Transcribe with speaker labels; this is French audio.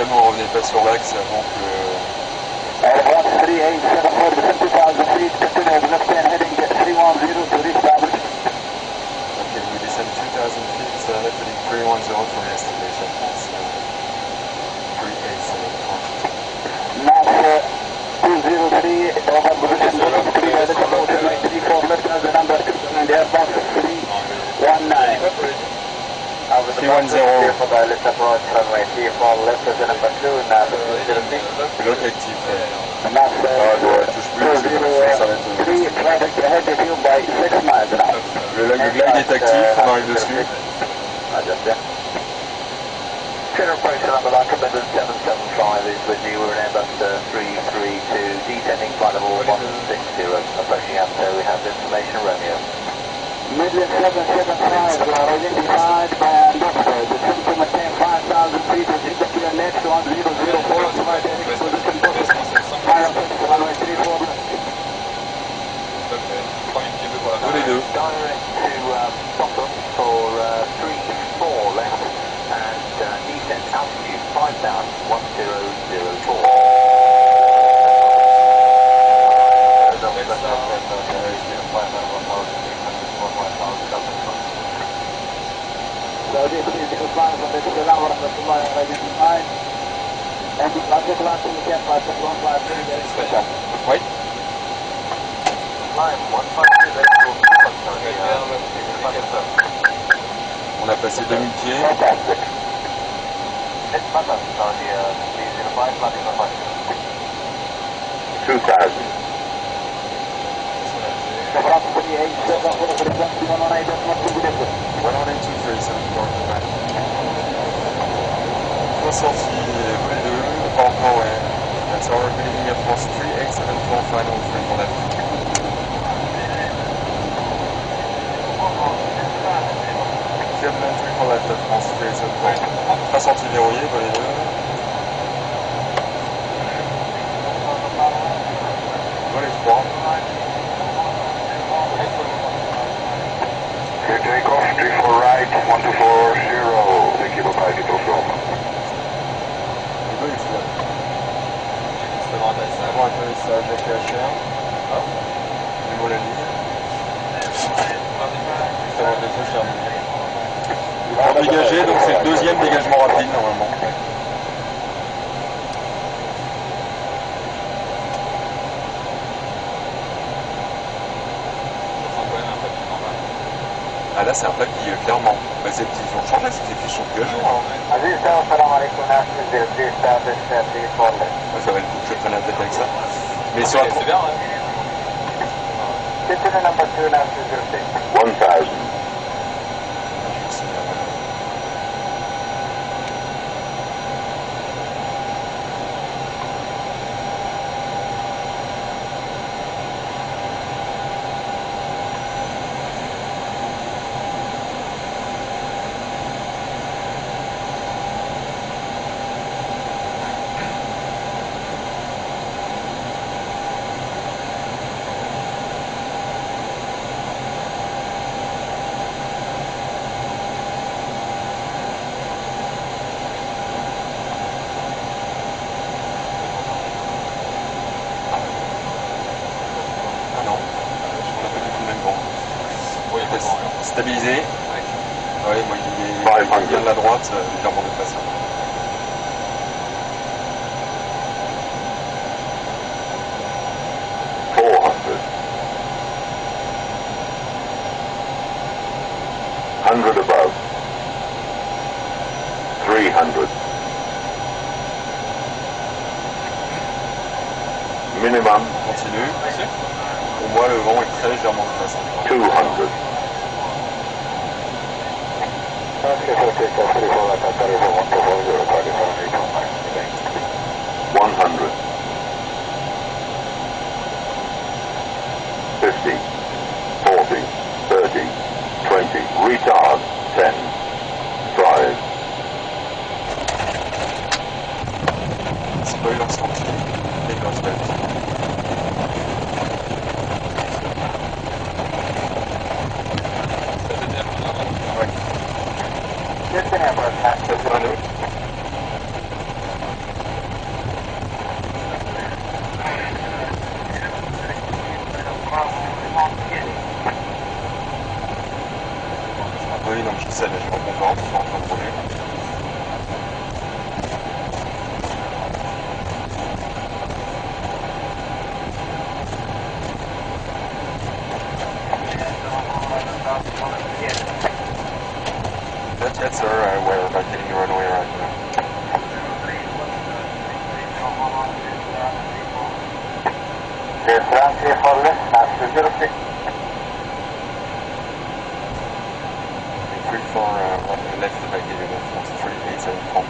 Speaker 1: deuxième, on revenait pas sur l'axe avant que...
Speaker 2: 3874 feet, continue left hand heading 310 to reestablish.
Speaker 1: Okay, we descend 2,000 feet, left heading 310 for reestablished. That's 387.
Speaker 2: Now 203, over position 3, heading 34 left as the number, and Airbus 319.
Speaker 1: 310.
Speaker 2: Left approach runway 34 left as the number 2, now 206.
Speaker 1: Pilote actif.
Speaker 2: Now
Speaker 1: Touche plus, c'est bon, ça va être...
Speaker 2: 3, traffic ahead of you by 6 miles an hour.
Speaker 1: Le glide est actif, on arrive dessus.
Speaker 2: Center approach number recommended 775 is with you. We're in Airbus 332, descending flight level 160, approaching up there. We have information Romeo. Midland 775, we are identified by our doctor. The symptom attain 5,000 feet, is indicated next 1004, flight heading position fire officer, runway 34 left.
Speaker 1: Tous les deux.
Speaker 2: Direct to bottom for 34 left and descent altitude 5,1004. So this is the flight from the Salam Rahmatullah identified and the object launch in the camp by Cyclone Flight 3 very special.
Speaker 1: Oui. On a passé 2000 pieds.
Speaker 2: Fantastic. 2000.
Speaker 1: Sortie vol 2, pas encore, ouais. That's our beginning Air Force 3874 final 3 for left. Clearement 3 for left, Air France 3874. Pas sortie verrouillée, vol 2. Vol 3.
Speaker 2: Take off, 34 right, 1240. Thank you, bye-bye, people from.
Speaker 1: Avant atterrissage de KSA. Niveau la ligne. Ça va déjà terminé. Pour dégager, donc c'est le deuxième dégagement rapide normalement. Ah là c'est un papy, clairement. Bah, ils ont changé, c'était fiches sur le jour. Hein. Ça va le coup que je prenne la tête avec ça. Mais sur la...
Speaker 3: C'est bien, ouais.
Speaker 2: 1000.
Speaker 1: Stabilisé. Oui, moi il vient de la droite, légèrement déplacé.
Speaker 2: Above. 300. Minimum.
Speaker 1: Continue. Pour moi, le vent est très légèrement déplacé.
Speaker 2: 200. 50, 40, 30, 20, retard, 10, 5.
Speaker 1: Spoiler sorti, et grâce bête.
Speaker 2: Just an airport,
Speaker 1: J'essaie d'être en concorde pour contrôler. Not yet, sir. We're about getting the runway right now. Free for runway left, if I give you the force 387.